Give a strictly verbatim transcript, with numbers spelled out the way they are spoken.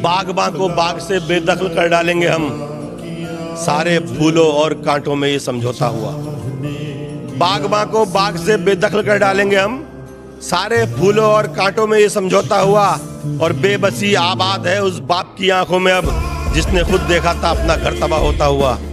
बागबां को बाग से बेदखल कर डालेंगे हम, सारे फूलों और कांटों में ये समझौता हुआ। बागबां को बाग से बेदखल कर डालेंगे हम, सारे फूलों और कांटों में ये समझौता हुआ। और बेबसी आबाद है उस बाप की आंखों में अब, जिसने खुद देखा था अपना घर तबाह होता हुआ।